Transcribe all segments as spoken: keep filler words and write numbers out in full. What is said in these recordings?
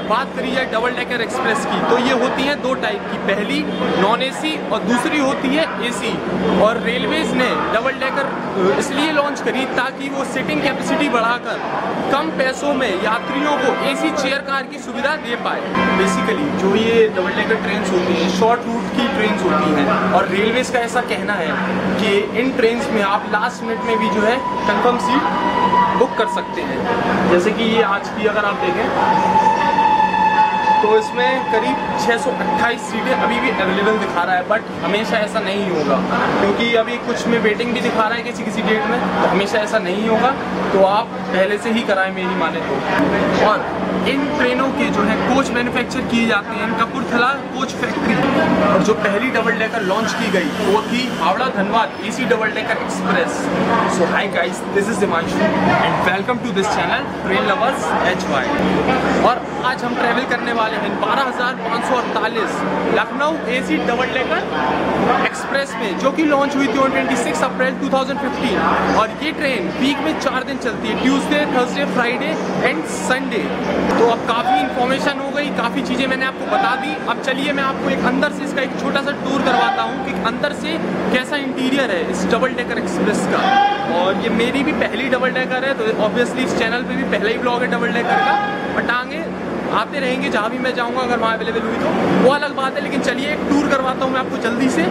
बात करी जाए डबल डेकर एक्सप्रेस की तो ये होती हैं दो टाइप की, पहली नॉन एसी और दूसरी होती है एसी। और रेलवेज ने डबल डेकर इसलिए लॉन्च करी ताकि वो सीटिंग कैपेसिटी बढ़ाकर कम पैसों में यात्रियों को एसी चेयर कार की सुविधा दे पाए। बेसिकली जो ये डबल डेकर ट्रेन होती हैं शॉर्ट रूट की ट्रेन होती हैं और रेलवेज का ऐसा कहना है कि इन ट्रेन में आप लास्ट मिनट में भी जो है कंफर्म सीट बुक कर सकते हैं। जैसे कि ये आज की अगर आप देखें तो इसमें करीब छह सौ अट्ठाईस सीटें अभी भी अवेलेबल दिखा रहा है, बट हमेशा ऐसा नहीं होगा क्योंकि अभी कुछ में वेटिंग भी दिखा रहा है किसी किसी डेट में, तो हमेशा ऐसा नहीं होगा। तो आप पहले से ही कराएं मेरी माने तो। और इन ट्रेनों के जो है कोच मैन्युफैक्चर किए जाते हैं कपूरथला कोच फैक्ट्री। और जो पहली डबल डेकर लॉन्च की गई वो थी Howrah Dhanbad AC double decker express. So hi guys, this is Himanshu and welcome to this channel train lovers H Y. और आज हम ट्रैवल करने वाले हैं बारह हज़ार पाँच सौ अड़तालीस Lucknow AC double decker express में, जो कि लॉन्च हुई थी ऑन छब्बीस अप्रैल दो हज़ार पंद्रह। और ये ट्रेन वीक में चार दिन चलती है, Tuesday, Thursday, Friday and Sunday. तो अब काफ़ी इन्फॉर्मेशन हो गई, काफ़ी चीज़ें मैंने आपको बता दी। अब चलिए मैं आपको एक अंदर से इसका एक छोटा सा टूर करवाता हूँ कि अंदर से कैसा इंटीरियर है इस डबल डेकर एक्सप्रेस का। और ये मेरी भी पहली डबल डेकर है, तो ऑब्वियसली इस चैनल पे भी पहला ही ब्लॉग है डबल डेकर का। बट आगे आते रहेंगे जहाँ भी मैं जाऊँगा, अगर वहाँ अवेलेबल हुई तो वो अलग बात है। लेकिन चलिए एक टूर करवाता हूँ मैं आपको जल्दी से।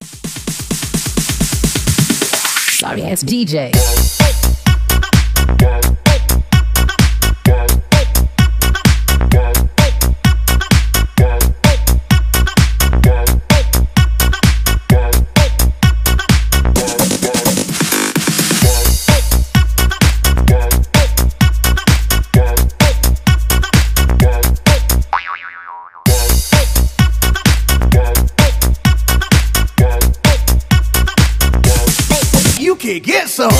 Sorry, it's D J. You can get some.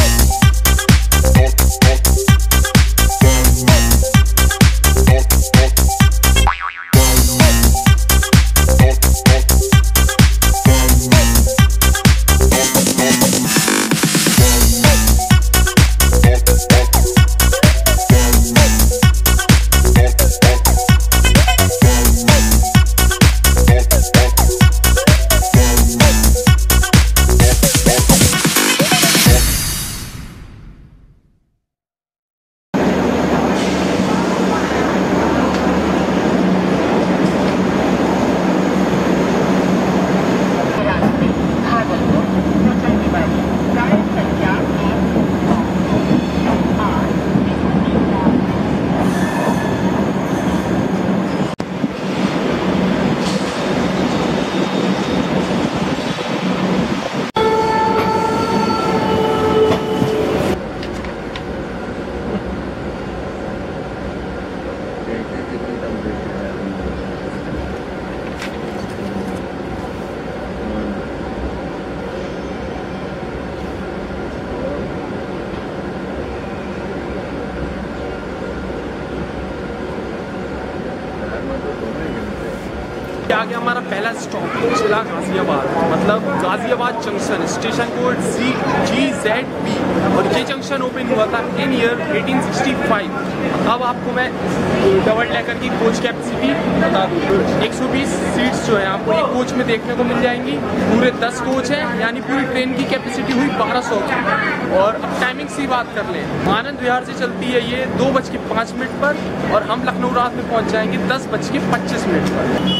आ गया हमारा पहला स्टॉप जिला गाजियाबाद, मतलब Ghaziabad junction, station code C G Z P. और ये जंक्शन ओपन हुआ था इन ईयर अठारह सौ पैंसठ। अब आपको मैं डबल डेकर की कोच कैपेसिटी बता दूँ। एक सौ बीस सीट्स जो है आपको एक कोच में देखने को मिल जाएंगी। पूरे दस कोच हैं, यानी पूरी ट्रेन की कैपेसिटी हुई बारह सौ की। और अब टाइमिंग से बात कर लें, आनंद विहार से चलती है ये दो बज के पाँच मिनट पर और हम लखनऊ रात में पहुँच जाएंगे दस बज के पच्चीस मिनट पर।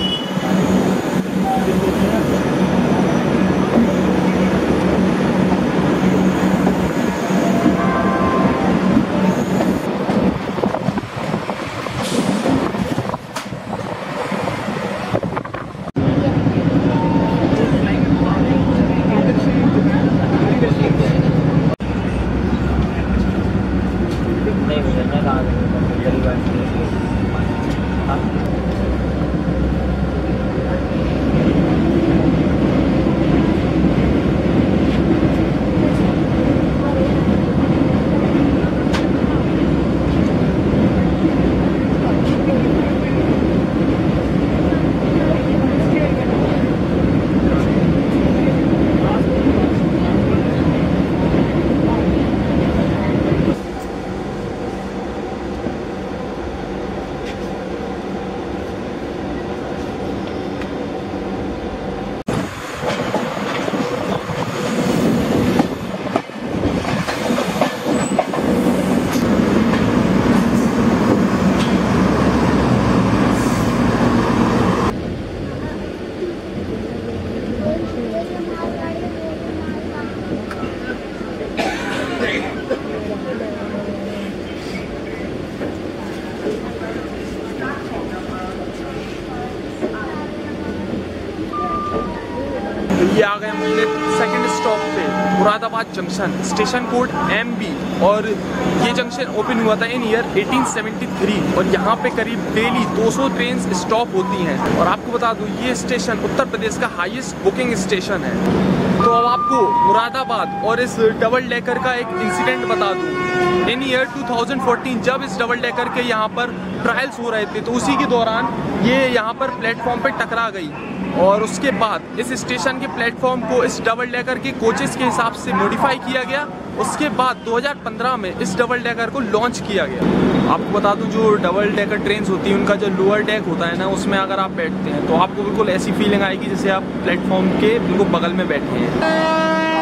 Moradabad junction, station code M B, और ये जंक्शन ओपन हुआ था इन ईयर अठारह सौ तिहत्तर और यहाँ पे करीब डेली दो सौ ट्रेन स्टॉप होती हैं। और आपको बता दूँ ये स्टेशन उत्तर प्रदेश का हाईएस्ट बुकिंग स्टेशन है। तो अब आपको मुरादाबाद और इस डबल डेकर का एक इंसिडेंट बता दूँ। इन ईयर दो हज़ार चौदह जब इस डबल डेकर के यहाँ पर ट्रायल्स हो रहे थे तो उसी के दौरान ये यहाँ पर प्लेटफॉर्म पे टकरा गई और उसके बाद इस स्टेशन के प्लेटफॉर्म को इस डबल डेकर के कोचेस के हिसाब से मॉडिफाई किया गया। उसके बाद दो हज़ार पंद्रह में इस डबल डेकर को लॉन्च किया गया। आपको बता दूं जो डबल डेकर ट्रेन्स होती हैं उनका जो लोअर डेक होता है ना, उसमें अगर आप बैठते हैं तो आपको बिल्कुल ऐसी फीलिंग आएगी जैसे आप प्लेटफॉर्म के बिल्कुल बगल में बैठे हैं।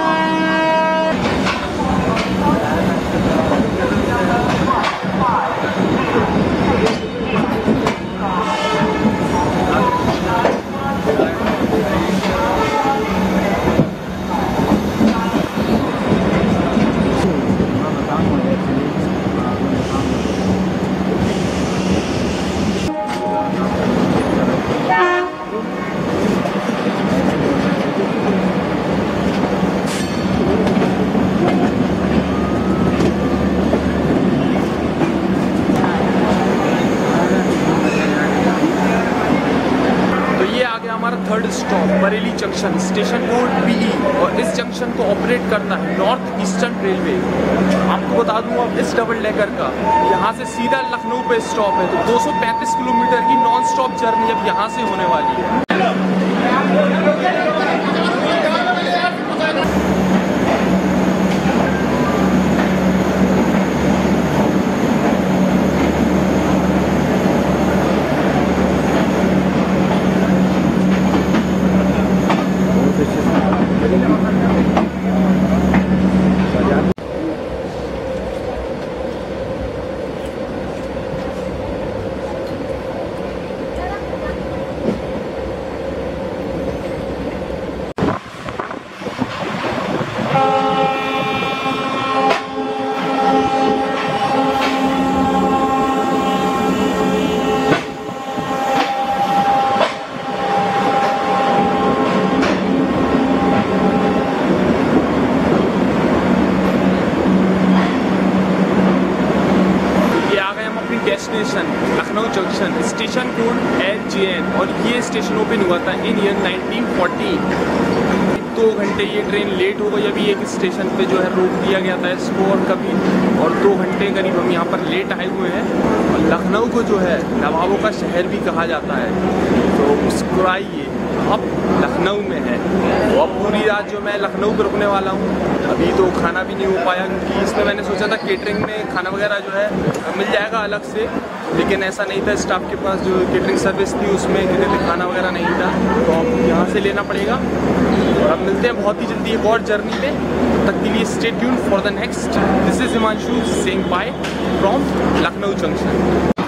हमारा third stop Bareilly junction, station code P, E इस जंक्शन को ऑपरेट करता है नॉर्थ ईस्टर्न रेलवे। आपको बता दूं अब इस डबल डेकर का यहाँ से सीधा लखनऊ पे स्टॉप है, तो दो सौ पैंतीस किलोमीटर की नॉन स्टॉप जर्नी अब यहाँ से होने वाली है। Destination Lucknow junction, station code L J N, और ये स्टेशन ओपन हुआ था इन ईयर नाइनटीन फोर्टी। दो घंटे ये ट्रेन लेट हो गई, अभी एक स्टेशन पे जो है रोक दिया गया था इसको और कभी, और दो घंटे करीब हम यहाँ पर लेट आए हुए हैं। और लखनऊ को जो है नवाबों का शहर भी कहा जाता है, तो मुस्कुराइए अब लखनऊ में है। तो अब पूरी रात जो मैं लखनऊ पर रुकने वाला हूँ। अभी तो खाना भी नहीं हो पाया क्योंकि इसमें मैंने सोचा था केटरिंग में खाना वगैरह जो है मिल जाएगा अलग से, लेकिन ऐसा नहीं था। स्टाफ के पास जो केटरिंग सर्विस थी उसमें कहते थे खाना वगैरह नहीं था, तो अब यहाँ से लेना पड़ेगा। और अब मिलते हैं बहुत ही जल्दी एक और जर्नी में, तब तक के लिए stay tuned for the next. This is Himanshu saying bye from Lucknow junction.